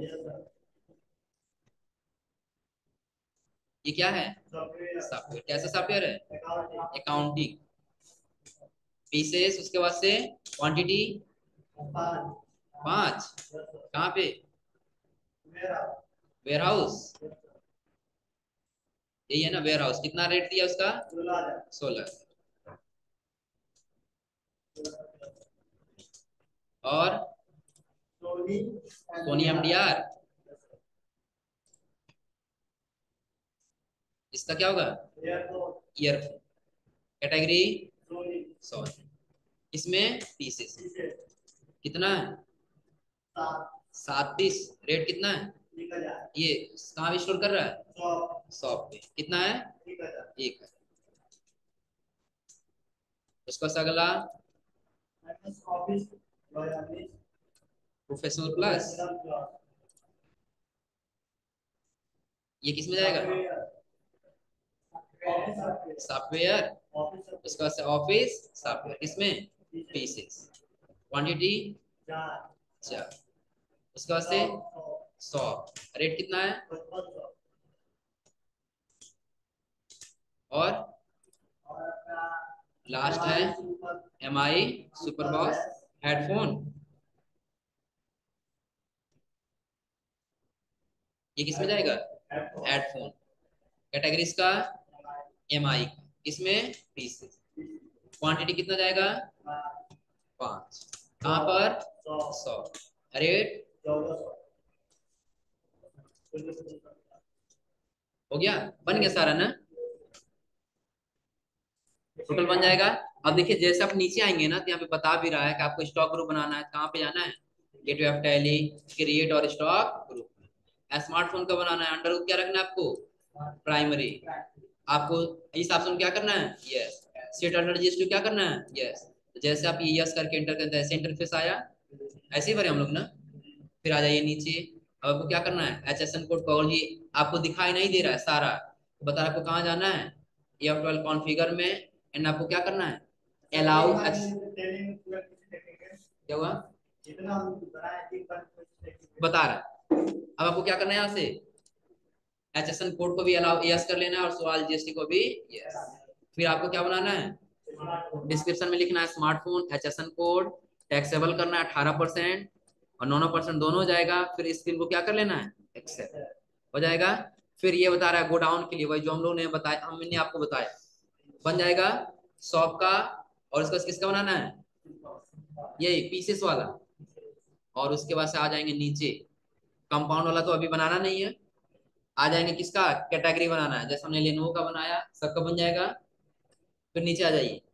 ये क्या है, सॉफ्टवेयर। कैसा सॉफ्टवेयर है, अकाउंटिंग। पीसेस, उसके बाद से क्वांटिटी पांच, कहाँ पे, वेयर हाउस, यही है ना वेयर हाउस। कितना रेट दिया उसका, सोलह। और सोनी एमडीआर, इसका क्या होगा, ईयरफोन। कैटेगरी सोनी। इसमें पीसेस कितना है, सात पीस। रेट कितना है, ये कहाँ भी स्टोर कर रहा है, शॉप पे। कितना है, एक है। उसका से अगला प्रोफेशनल प्लस, ये किस में जाएगा, सॉफ्टवेयर। उसके बाद से ऑफिस सॉफ्टवेयर, इसमें पीसेस, क्वांटिटी चार, उसके बाद से सौ, रेट कितना है, और लास्ट है M I super bass headphone, ये किसमें जाएगा, हेडफोन, कैटेगरीज का एम आई, इसमें पीसेस, क्वांटिटी कितना जाएगा, पांच, कहां पर, सौ, रेट हो गया, बन गया सारा ना, टोटल बन जाएगा। अब देखिए जैसे आप नीचे आएंगे ना तो यहाँ पे बता भी रहा है कि आपको स्टॉक ग्रुप बनाना है, कहाँ पे जाना है, गेटवे ऑफ टैली, क्रिएट और स्टॉक ग्रुप, स्मार्टफोन का बनाना है, अंडर क्या रखना है आपको, प्राइमरी, आपको इस ऑप्शन क्या करना है, यस, सेट अंडर जीएसटी क्या करना है, यस, तो जैसे आप ये यस करके एंटर करते हैं ऐसे इंटरफेस आया, ऐसे ही भरे हम लोग ना, फिर आ जाइए नीचे, अब आपको क्या करना है, एच एस एन कोड का, ये आपको दिखाई नहीं दे रहा है सारा, तो बता आपको कहाँ जाना है, एफ ट्वेल्व कॉन्फ़िगर में, एंड आपको क्या करना है, अलाउ, क्या हुआ, बता रहा है, अब आपको क्या करना है, यहाँ से एच एस एन कोड को भी अलाउ यस कर लेना है और सवाल जीएसटी को भी यस, फिर आपको क्या बनाना है, डिस्क्रिप्शन में लिखना है smartphone, H S N code, taxable करना है अठारह परसेंट, और नौ नौ परसेंट दोनों हो जाएगा, फिर स्क्रीन को क्या कर लेना है, एक्सेप्ट हो जाएगा। फिर ये बता रहा है गोडाउन के लिए वही जो हम लोग ने बताया, हमने आपको बताया, बन जाएगा शॉप का, और इसका किसका बनाना है, यही पीसेस वाला, और उसके बाद से आ जाएंगे नीचे, कंपाउंड वाला तो अभी बनाना नहीं है, आ जाएंगे किसका, कैटेगरी बनाना है, जैसे हमने लेनोवो का बनाया सबका बन जाएगा, फिर नीचे आ जाइए,